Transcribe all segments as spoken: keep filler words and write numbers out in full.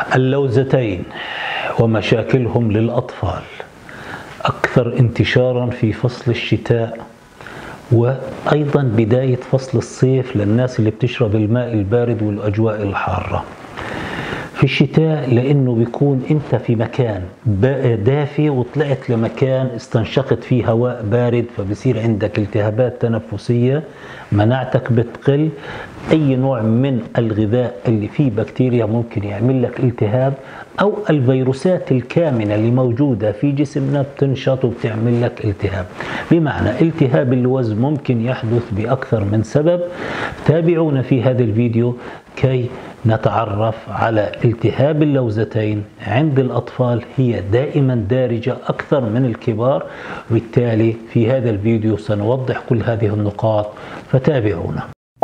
اللوزتين ومشاكلهم للأطفال أكثر انتشارا في فصل الشتاء، وأيضا بداية فصل الصيف للناس اللي بتشرب الماء البارد والأجواء الحارة. في الشتاء لأنه بيكون أنت في مكان دافي وطلعت لمكان استنشقت فيه هواء بارد، فبصير عندك التهابات تنفسية، مناعتك بتقل، أي نوع من الغذاء اللي فيه بكتيريا ممكن يعمل لك التهاب، أو الفيروسات الكامنة اللي موجودة في جسمنا بتنشط وبتعمل لك التهاب. بمعنى التهاب اللوز ممكن يحدث بأكثر من سبب. تابعونا في هذا الفيديو كي نتعرف على التهاب اللوزتين عند الأطفال. هي دائما دارجة أكثر من الكبار، وبالتالي في هذا الفيديو سنوضح كل هذه النقاط، فتابعونا.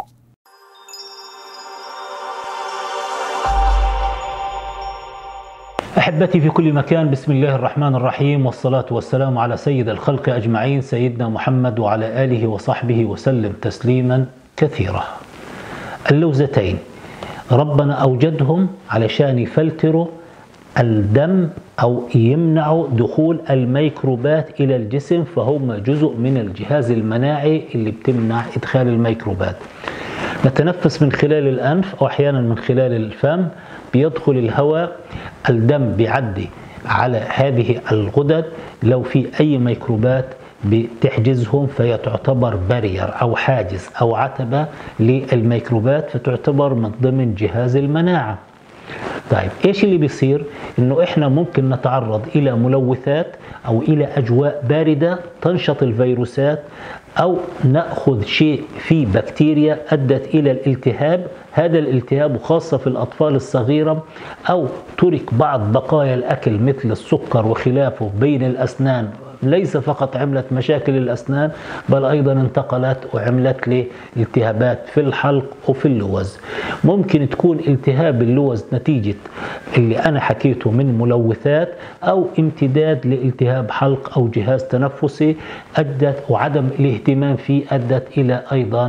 أحبتي في كل مكان، بسم الله الرحمن الرحيم، والصلاة والسلام على سيد الخلق أجمعين، سيدنا محمد وعلى آله وصحبه وسلم تسليما كثيرا. اللوزتين ربنا أوجدهم علشان يفلتروا الدم أو يمنعوا دخول الميكروبات إلى الجسم، فهم جزء من الجهاز المناعي اللي بتمنع إدخال الميكروبات. نتنفس من خلال الأنف أو أحيانا من خلال الفم، بيدخل الهواء، الدم بيعدي على هذه الغدد، لو في أي ميكروبات بتحجزهم فهي تعتبر بارير أو حاجز أو عتبة للميكروبات، فتعتبر من ضمن جهاز المناعة. طيب ايش اللي بيصير؟ انه احنا ممكن نتعرض الى ملوثات او الى اجواء باردة تنشط الفيروسات، او ناخذ شيء فيه بكتيريا ادت الى الالتهاب. هذا الالتهاب وخاصة في الاطفال الصغيرة، او ترك بعض بقايا الاكل مثل السكر وخلافه بين الاسنان، ليس فقط عملت مشاكل الأسنان بل أيضا انتقلت وعملت لي التهابات في الحلق وفي اللوز. ممكن تكون التهاب اللوز نتيجة اللي أنا حكيته من ملوثات، أو امتداد لالتهاب حلق أو جهاز تنفسي أدت، وعدم الاهتمام فيه أدت إلى أيضا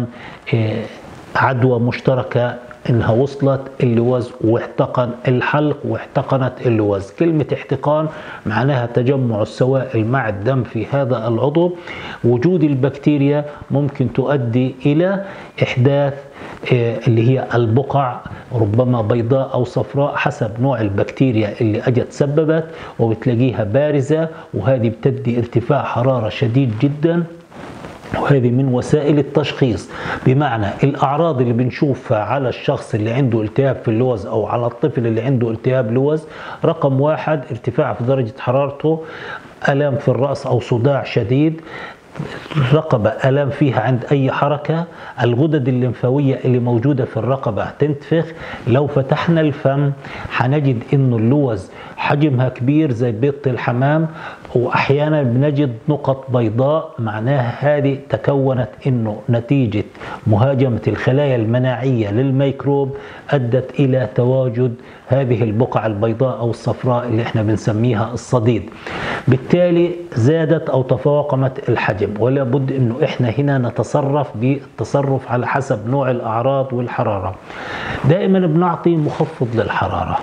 عدوى مشتركة انها وصلت اللوز واحتقن الحلق واحتقنت اللوز. كلمة احتقان معناها تجمع السوائل مع الدم في هذا العضو. وجود البكتيريا ممكن تؤدي الى احداث اللي هي البقع، ربما بيضاء او صفراء حسب نوع البكتيريا اللي اجت سببت، وبتلاقيها بارزة، وهذه بتدي ارتفاع حرارة شديد جدا، وهذه من وسائل التشخيص. بمعنى الأعراض اللي بنشوفها على الشخص اللي عنده التهاب في اللوز أو على الطفل اللي عنده التهاب لوز: رقم واحد، ارتفاع في درجة حرارته، ألم في الرأس أو صداع شديد، الرقبة ألم فيها عند أي حركة، الغدد الليمفاوية اللي موجودة في الرقبة تنتفخ. لو فتحنا الفم حنجد إنه اللوز حجمها كبير زي بيضة الحمام، وأحيانا بنجد نقط بيضاء، معناها هذه تكونت إنه نتيجة مهاجمة الخلايا المناعية للميكروب أدت إلى تواجد هذه البقع البيضاء أو الصفراء اللي احنا بنسميها الصديد. بالتالي زادت أو تفاقمت الحجم، ولا بد إنه احنا هنا نتصرف بالتصرف على حسب نوع الأعراض والحرارة. دائما بنعطي مخفض للحرارة،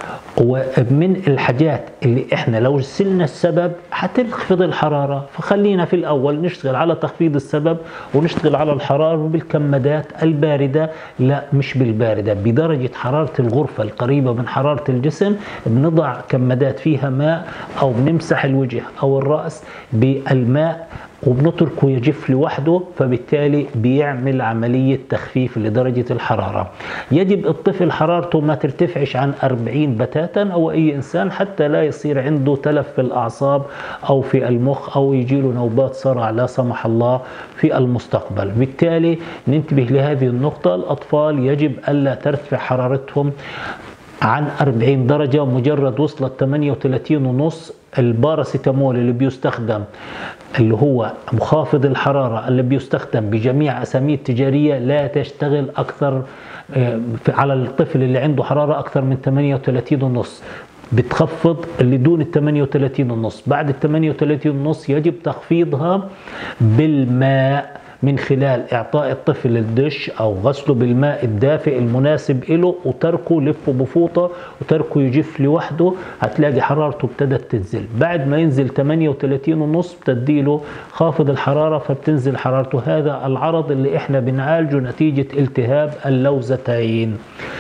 ومن الحاجات اللي احنا لو سلنا السبب هتنخفض الحرارة، فخلينا في الأول نشتغل على تخفيض السبب ونشتغل على الحرارة بالكمادات الباردة. لا، مش بالباردة، بدرجة حرارة الغرفة القريبة من حرارة الجسم، بنضع كمادات فيها ماء أو بنمسح الوجه أو الرأس بالماء وبنتركه يجف لوحده، فبالتالي بيعمل عملية تخفيف لدرجة الحرارة. يجب الطفل حرارته ما ترتفعش عن أربعين بتاتا، أو أي إنسان، حتى لا يصير عنده تلف في الأعصاب أو في المخ، أو يجيله نوبات صرع لا سمح الله في المستقبل. بالتالي ننتبه لهذه النقطة. الأطفال يجب ألا ترتفع حرارتهم عن أربعين درجة. مجرد وصلت ثمانية وثلاثين ونص، الباراسيتامول اللي بيستخدم اللي هو مخافض الحرارة اللي بيستخدم بجميع أساميه التجارية لا تشتغل أكثر على الطفل اللي عنده حرارة أكثر من ثمانية وثلاثين ونص. بتخفض اللي دون ال ثمانية وثلاثين ونص. بعد ال ثمانية وثلاثين ونص يجب تخفيضها بالماء من خلال إعطاء الطفل الدش أو غسله بالماء الدافئ المناسب له وتركه لفه بفوطة وتركه يجف لوحده، هتلاقي حرارته ابتدت تنزل. بعد ما ينزل ثمانية وثلاثين ونص بتديله خافض الحرارة فبتنزل حرارته. هذا العرض اللي احنا بنعالجه نتيجة التهاب اللوزتين.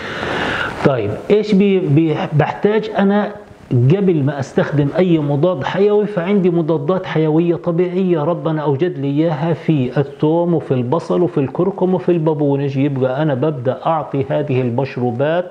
طيب ايش بي بي بحتاج انا قبل ما استخدم اي مضاد حيوي؟ فعندي مضادات حيويه طبيعيه ربنا اوجد لي اياها في الثوم وفي البصل وفي الكركم وفي البابونج. يبقى انا ببدا اعطي هذه المشروبات.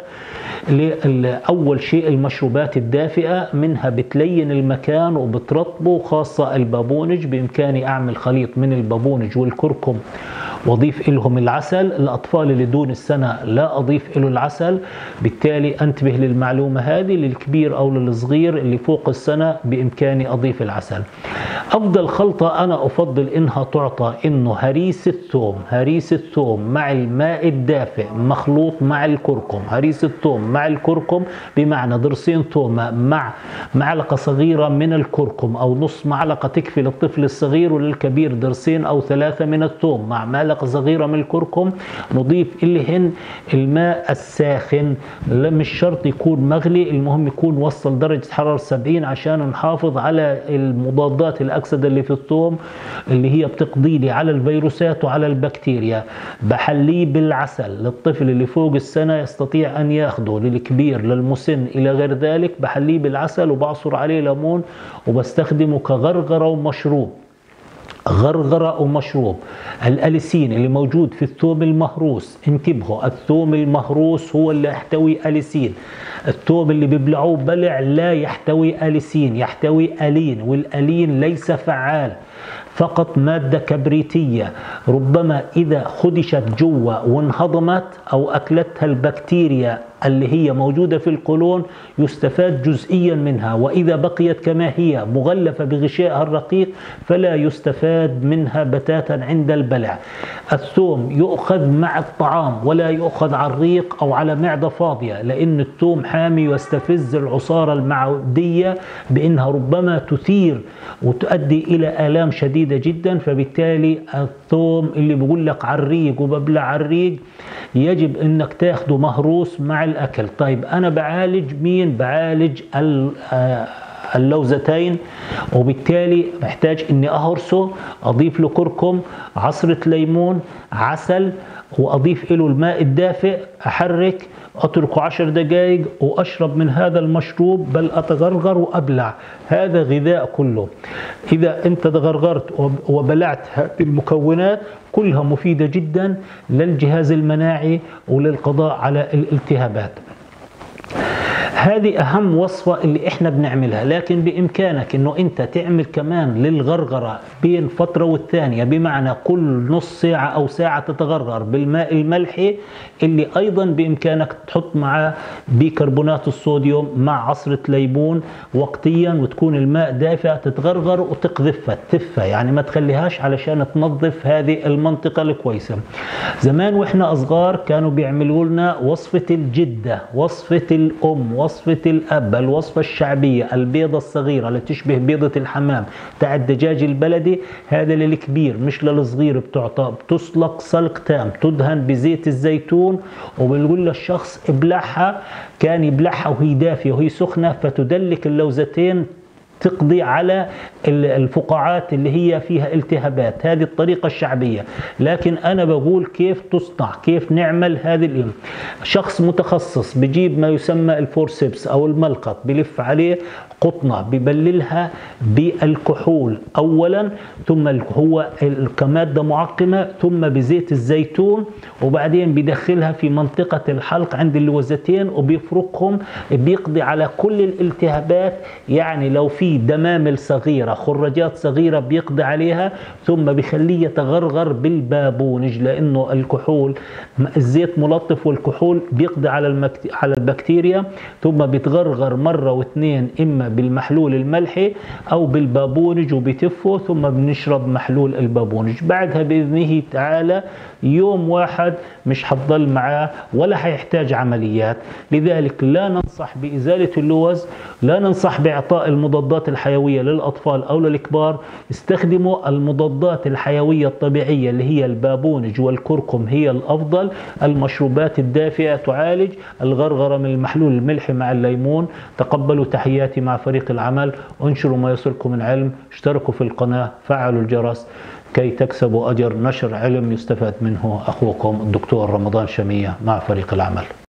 اول شيء المشروبات الدافئه، منها بتلين المكان وبترطبه، خاصه البابونج بامكاني اعمل خليط من البابونج والكركم واضيف لهم العسل. الاطفال اللي دون السنه لا اضيف له العسل، بالتالي انتبه للمعلومه هذه. للكبير او للصغير اللي فوق السنه بامكاني اضيف العسل. افضل خلطه انا افضل انها تعطى انه هريس الثوم، هريس الثوم مع الماء الدافئ مخلوط مع الكركم. هريس الثوم مع الكركم بمعنى ضرسين ثومه مع معلقه صغيره من الكركم او نص معلقه تكفي للطفل الصغير، وللكبير ضرسين او ثلاثه من الثوم مع معلقه صغيره من الكركم. نضيف اليهن الماء الساخن، مش شرط يكون مغلي، المهم يكون وصل درجه حراره سبعين عشان نحافظ على المضادات الاكسده اللي في الثوم اللي هي بتقضي لي على الفيروسات وعلى البكتيريا. بحليه بالعسل. للطفل اللي فوق السنه يستطيع ان ياخده، للكبير للمسن الى غير ذلك بحليه بالعسل وبعصر عليه ليمون وبستخدمه كغرغره ومشروب. غرغرة ومشروب. الأليسين اللي موجود في الثوم المهروس، انتبهوا الثوم المهروس هو اللي يحتوي أليسين. الثوم اللي بيبلعوه بلع لا يحتوي أليسين، يحتوي ألين، والألين ليس فعال، فقط مادة كبريتية. ربما إذا خدشت جوا وانهضمت أو أكلتها البكتيريا اللي هي موجودة في القولون يستفاد جزئيا منها، وإذا بقيت كما هي مغلفة بغشائها الرقيق فلا يستفاد منها بتاتا عند البلع. الثوم يؤخذ مع الطعام ولا يؤخذ على الريق أو على معدة فاضية، لأن الثوم حامي ويستفز العصارة المعدية بأنها ربما تثير وتؤدي إلى آلام شديدة جدا. فبالتالي الثوم اللي بقول لك على الريق وببلع على الريق يجب انك تاخده مهروس مع الاكل. طيب انا بعالج مين؟ بعالج اللوزتين، وبالتالي محتاج اني اهرسه، اضيف له كركم، عصرة ليمون، عسل، واضيف له الماء الدافئ، احرك، اتركه عشر دقائق واشرب من هذا المشروب، بل اتغرغر وابلع. هذا غذاء كله. اذا انت تغرغرت وبلعت هذه المكونات كلها مفيدة جدا للجهاز المناعي وللقضاء على الالتهابات. هذه أهم وصفة اللي إحنا بنعملها، لكن بإمكانك إنه أنت تعمل كمان للغرغرة بين فترة والثانية، بمعنى كل نص ساعة أو ساعة تتغرغر بالماء الملحي اللي أيضا بإمكانك تحط معه بيكربونات الصوديوم مع عصرة ليمون وقتيا، وتكون الماء دافئ، تتغرغر وتقذفها تثفها، يعني ما تخليهاش علشان تنظف هذه المنطقة الكويسة. زمان وإحنا أصغار كانوا بيعملوا لنا وصفة الجدة، وصفة الأم، وصفة الأب، الوصفة الشعبية، البيضة الصغيرة اللي تشبه بيضة الحمام تاع الدجاج البلدي. هذا للكبير مش للصغير، بتعطى بتسلق سلق تام، تدهن بزيت الزيتون، وبنقول للشخص ابلعها. كان يبلعها وهي دافية وهي سخنة فتدلك اللوزتين، تقضي على الفقاعات اللي هي فيها التهابات. هذه الطريقة الشعبية. لكن أنا بقول كيف تصنع، كيف نعمل هذه اليوم. شخص متخصص بجيب ما يسمى الفورسيبس أو الملقط، بلف عليه قطنة، ببللها بالكحول أولا، ثم هو كمادة معقمة، ثم بزيت الزيتون، وبعدين بيدخلها في منطقة الحلق عند اللوزتين وبيفركهم، بيقضي على كل الالتهابات. يعني لو في دمامل صغيرة، خراجات صغيرة، بيقضي عليها، ثم بيخليه يتغرغر بالبابونج، لأنه الكحول الزيت ملطف والكحول بيقضي على على البكتيريا، ثم بيتغرغر مرة واثنين، إما بالمحلول الملحي أو بالبابونج وبتفه، ثم بنشرب محلول البابونج. بعدها بإذنه تعالى يوم واحد مش حتضل معاه ولا حيحتاج عمليات. لذلك لا ننصح بإزالة اللوز، لا ننصح بإعطاء المضادات المضادات الحيوية للأطفال أو للكبار، استخدموا المضادات الحيوية الطبيعية اللي هي البابونج والكركم، هي الأفضل. المشروبات الدافئة تعالج. الغرغرة من المحلول الملحي مع الليمون. تقبلوا تحياتي مع فريق العمل. انشروا ما يصلكم من علم. اشتركوا في القناة، فعلوا الجرس كي تكسبوا أجر نشر علم يستفاد منه. أخوكم الدكتور رمضان شمية مع فريق العمل.